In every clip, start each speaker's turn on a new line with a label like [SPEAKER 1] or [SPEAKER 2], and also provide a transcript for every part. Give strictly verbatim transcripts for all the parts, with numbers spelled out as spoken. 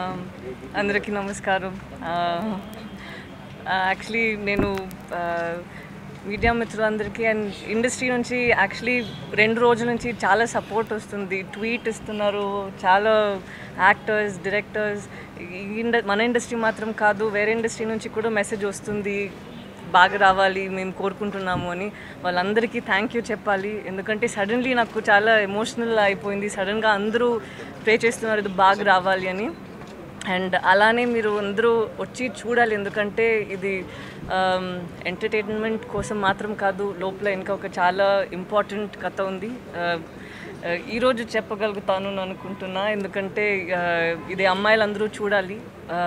[SPEAKER 1] అందరికీ నమస్కారం. యాక్చువల్లీ నేను మీడియా మిత్రులందరికీ అండ్ ఇండస్ట్రీ నుంచి యాక్చువల్లీ రెండు రోజుల నుంచి చాలా సపోర్ట్ వస్తుంది. ట్వీట్ ఇస్తున్నారు చాలా యాక్టర్స్, డైరెక్టర్స్. మన ఇండస్ట్రీ మాత్రం కాదు, వేరే ఇండస్ట్రీ నుంచి కూడా మెసేజ్ వస్తుంది, బాగా రావాలి మేము కోరుకుంటున్నాము అని. వాళ్ళందరికీ థ్యాంక్ యూ చెప్పాలి. ఎందుకంటే సడన్లీ నాకు చాలా ఎమోషనల్ అయిపోయింది. సడన్గా అందరూ ప్రే చేస్తున్నారు ఇది బాగా రావాలి అని. అండ్ అలానే మీరు అందరూ వచ్చి చూడాలి, ఎందుకంటే ఇది ఎంటర్టైన్మెంట్ కోసం మాత్రం కాదు, లోపల ఇంకా ఒక చాలా ఇంపార్టెంట్ కథ ఉంది. ఈరోజు చెప్పగలుగుతాను అనుకుంటున్నా, ఎందుకంటే ఇది అమ్మాయిలందరూ చూడాలి.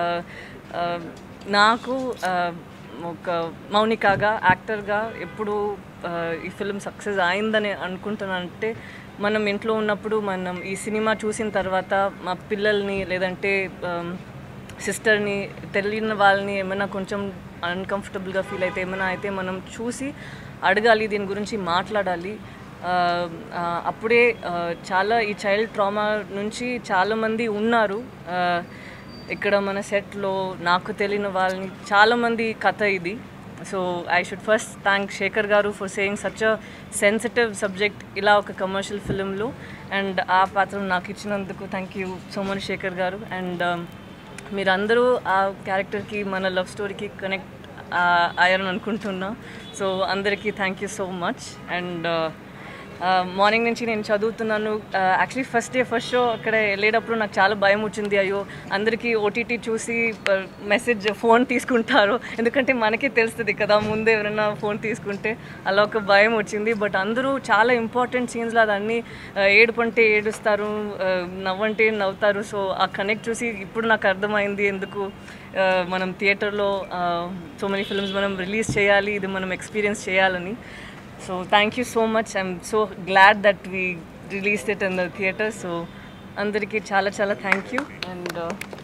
[SPEAKER 1] నాకు ఒక మౌనికాగా, యాక్టర్గా ఎప్పుడు ఈ ఫిల్మ్ సక్సెస్ అయిందని అనుకుంటున్నానంటే, మనం ఇంట్లో ఉన్నప్పుడు మనం ఈ సినిమా చూసిన తర్వాత మా పిల్లల్ని లేదంటే సిస్టర్ని, తెలియని వాళ్ళని ఏమైనా కొంచెం అన్కంఫర్టబుల్గా ఫీల్ అయితే ఏమైనా అయితే మనం చూసి అడగాలి, దీని గురించి మాట్లాడాలి. అప్పుడే చాలా ఈ చైల్డ్ ట్రామా నుంచి చాలామంది ఉన్నారు ఇక్కడ మన సెట్లో, నాకు తెలియని వాళ్ళని చాలామంది కథ ఇది. So I should first thank Shekhar garu for saying such a sensitive subject ఇలా ఒక కమర్షియల్ ఫిలింలో, అండ్ ఆ పాత్ర నాకు ఇచ్చినందుకు thank you so much Shekhar garu. And మీరందరూ ఆ క్యారెక్టర్కి, మన లవ్ స్టోరీకి కనెక్ట్ అయ్యారని అనుకుంటున్నా. సో అందరికీ thank you so much. And morning నుంచి నేను చదువుతున్నాను. Actually first day first show అక్కడ వెళ్ళేటప్పుడు నాకు చాలా భయం వచ్చింది. అయ్యో అందరికీ ఓటీటీ చూసి మెసేజ్ ఫోన్ తీసుకుంటారు, ఎందుకంటే మనకే తెలుస్తుంది కదా ముందే ఎవరైనా ఫోన్ తీసుకుంటే, అలా ఒక భయం వచ్చింది. బట్ అందరూ చాలా ఇంపార్టెంట్ సీన్స్లో అదన్నీ ఏడుపు అంటే ఏడుస్తారు, నవ్వంటే నవ్వుతారు. సో ఆ కనెక్ట్ చూసి ఇప్పుడు నాకు అర్థమైంది ఎందుకు మనం థియేటర్లో సో మెనీ ఫిల్మ్స్ మనం రిలీజ్ చేయాలి, ఇది మనం ఎక్స్పీరియన్స్ చేయాలని. So thank you so much. I'm so glad that we released it in the theater. So andariki chala chala thank you. And uh,